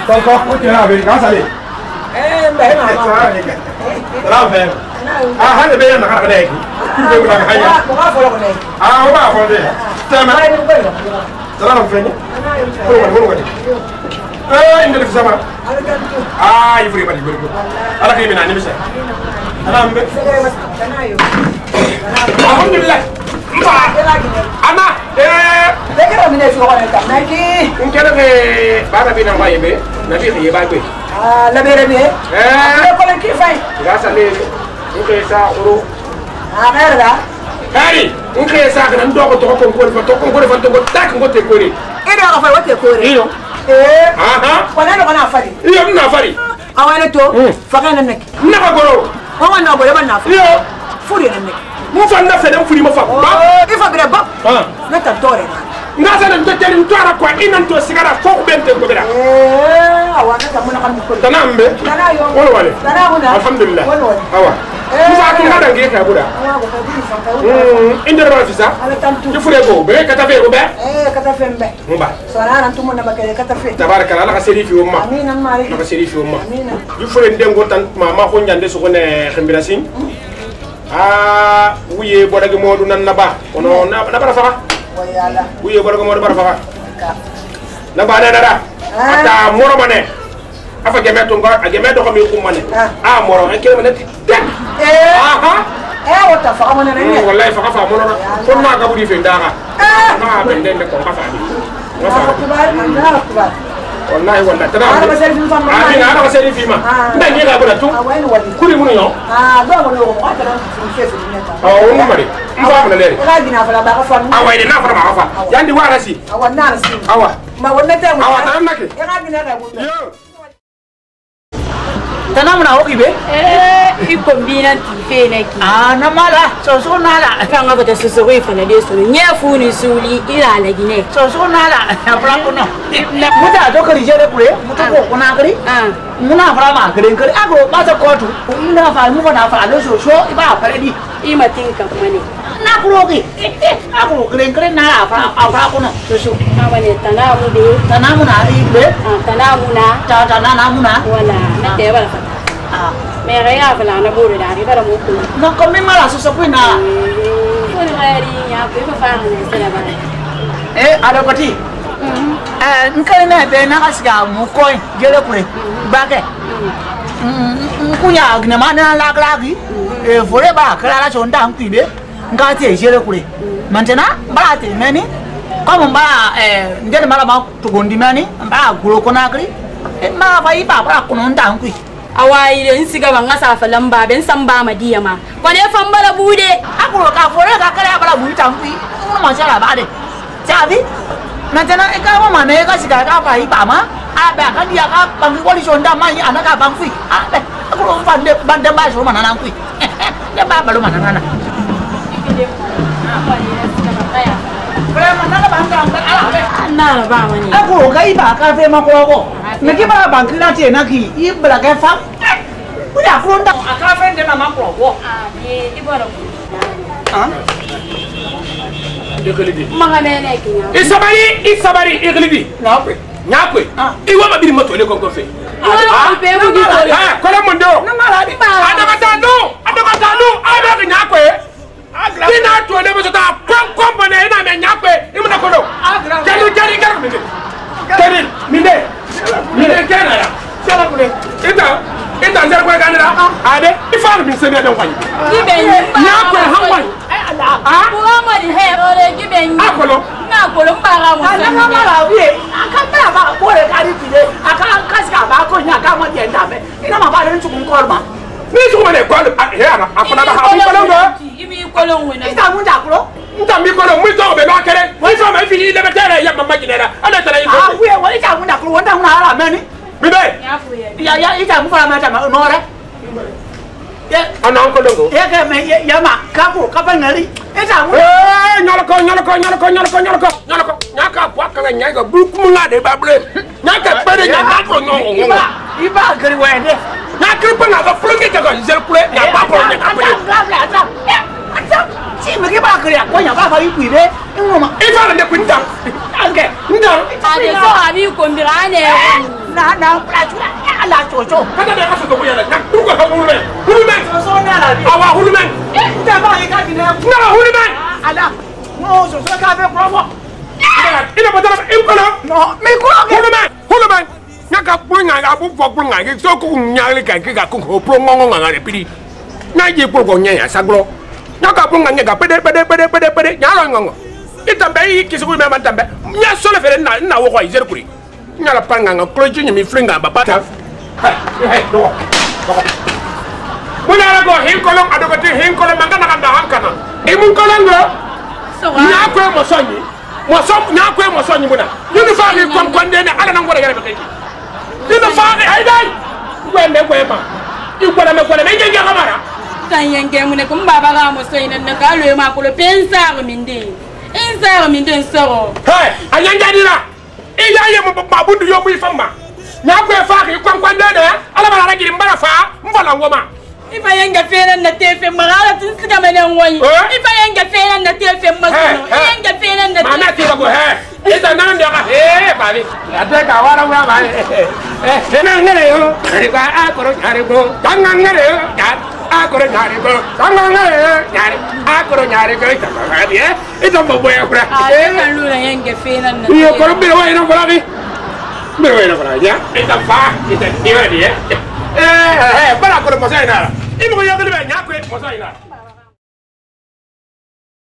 Tonton, tu es là avec quand ça allait? Ben maman. Là ben. Ah, hade be yana ka dai. Tu be na ka ya. Ko ka folo ko nei. Ah, o ba folo de. Tama. Ai ni ko yo. Tara na fenye. Ko woni. Inde sama. Ah, il faut pas dire. Ala kay bina ni bisa. Ala mbe. Alhamdulillah. Ana Dekara mine fi ko ta naki. Nkele ke baba bina wa yebe. Na bi ye ba gbe. Ah, la bere be. Ko le ki fay. Grâce le nke sa oro. Ah, merda. Kari, nke sa kana ndo ko to tak ngo te kore. Ida ka fay wote kore. Iyo. Aha. Wala no kana fari. Iyo na fari. Awane to. Fakana nek. Na ka goro. Wa na bole ba na fa. Iyo. Furi na nek. Mu fa na fe dem furi mo fa. Ba. Ifa bere ba. Na ta tore na. Ngasa na ndo teri ntwara kwa ina ndo sigara fo ko bente ko bera. Awana ta muna kan ko. Tanambe. Tanayo. Wala wale. Tanamuna. Alhamdulillah. Wala. Awa. Musa ki ngada ngi ka buda. Indere ba fisa. Ala tantu. Ki fure go be ka ta fe go be. Kata fembe. Mba. So na ran tumu na bakale kata fe. Tabarakalla ala ka seri fi umma. Amina mari. Ala ka seri fi umma. Amina. Yu fure ndengo tan mama ko nyande so ko ne khambira sin. Ah, wuye bodagi modu nan na ba. Ono na bara fa. Wayala. Wuye bodagi modu bara fa. Na ba na dara. Ata moro mane. Afa geme to ngor ageme do ko mi ko mane. Ah moro en kele mane ti tek. Aha. Wata fa amana ne. Wallahi fa fa moro. Ko ma ga budi fe ndara. Na be ndende ko ka fa ni. Na fa. Akbar. Wallahi wallahi tana. Ana basel fi fam. Amina ana basel fi ma. Ndangi ga buda tu. Awani wadi. Kuri mun yo. Do ko no ko ata fi fe fi neta. Oh, no mari. Mba na lere. Ga dina fa la ba ka fa. Awa ide na fa ma fa. Yandi wara si. Awa na si. Awa. Ma wonna te mo. Awa tan nake. Ga dina ga mo. Yo. Tanamuna okibe? Iko mbina tife neki. Na mala, so nala. Kanga bata susuri fana deso. Nyefu ni suli ila la Guinée. So nala. Franco no. Muta to kari jere kure, muta ko kuna kari. Muna fara ma kare kare. Ago mata kotu. Ina fa mu na fa lo so iba fare di. Ima tinka mane. Na kuroki. Ago kare na fara ko no. So. Awane tanamu de. Tanamu na ibe. Tanamu na. Tanamu na. Wala. Na te bala. Mais rien à la boule d'arriver à mon coup. Non, comme même là, ce point là. Ada koti. Nkana be na asiga mu coin gele kure. Bake. Nkunya gnama na laglagi. Fore ba kala la chonda nkibe. Ngati gele kure. Maintenant, ba te meni. Comme ba ndele mala ma tugondi mani, ba gulo konakri. Ma ba iba ba kononda nkui. Awaile nsiga bangasa fa lamba ben samba madiya ma kone fambala bude akuro ka fore ka kala bala bu tampi mo ma sala bade chavi maintenant e ka ma ne ka siga ka fa iba ma aba ka dia ka bang wali sonda ma yi anaka bang fi abe akuro fande bande ba so manana kui ya ba ba lo manana vraiment nana banga ala be na ba mani akuro ka iba ka fe ma ko naki ba banki na te naki ibla ka fa udah fronda aka fe de na ma ko wo ye ibara Iglidi. Mahamene kinya. Isabari iglidi. Nyakwe. Nyakwe. Iwa mabiri moto le konko fe. Pe mu di ko. Kola mundo. Na mala di. Adama tanu. Ada nyakwe. Kina to de mo ta kom bone na me nyakwe. Imuna kodo. Jali gar minde. Keri minde kena ya. Sala kule. Ita nzer ko ganira. Ade ifan min sebe don kwani. Nyakwe hangwan. Muhammad he ore giben Akolo mbara mo na mala wi aka ba bore kari pide aka kaska ba ko nya ka mo de ndame ina ma ba de ntukun ko ma ni su ma le ko he ana akona ba ha mi ko lo imi ko lo wena ita mun da kuro nta mi ko lo mu to be ba kere ni so ma fi ni le betere ya mama jinera ana tara yi ko wi wa ita mun da kuro wanda mun ala meni mi be ya ita mun fara ma ta ma no re ana ko dongo ya ke me ya ma ka ko ka ba ngari ita mun nyoloko nyaka bwa ka nyaga buku la de bable nyaka bere nyaka ko nyongo iba gari wende nyaka pa na ba floke ka ko zel kule na ba pro nyaka pa ata si me ke ba kare ko nya ba fa yi kuibe ngoma ifa ne kunta ange nda ade so abi ko mbirane na pra chula ala chocho kada da kaso ko yana na duko ka hulumen so na la bi awa hulumen ta ba yi ka dine na hulumen ala no so ka be promo ina badala imkono no me ko hulumen nyaka bunga ga bu fo bunga ke so ku nyali ka ke ga ku ho pro ngongo ngare pidi na ji pro ko nya ya sagro nyaka bunga nya ga pede nyalo ngongo itambe yi kisibu me man tambe nya so le fere na wo ko izer kuri nya la panga ngo kloji ni mi fringa baba ta hey do muna la go hin kolon adogoti hin kolon manga na kanda hankana e mun kolon go nya ko mo sonyi nya ko mo sonyi muna yunu fa ni kon kon de na ala na ngora yare be yunu fa ni ay dai gwende gwema igwala me nge kamara tan yenge mune kum baba ga mo soyina na ka lo ma ko lo pensa minde insa minde nsoro hey anyanja dira iya ye mo babundu yo mu ifamba nya ko fa ki kon de de ala bala ra giri mbara fa mbola ngoma ifa yenga fena na tefe magala tun siga mene ngoyi ifa yenga fena na tefe masuno yenga fena na tefe mama ti ko he ita nan de ka he babi ate ka wara wa ba tena ngere yo ka akoro nyare go tanga ngere yo akoro nyare go tanga ngere nyare akoro nyare go ita ba bi ita mo boya kura kan lura yenga fena na yo ko bi wa ina kura bi bi wa ina kura ya ita fa ita ni wa di bara ko mo sai na ibo yo gele be nya ko mo sai na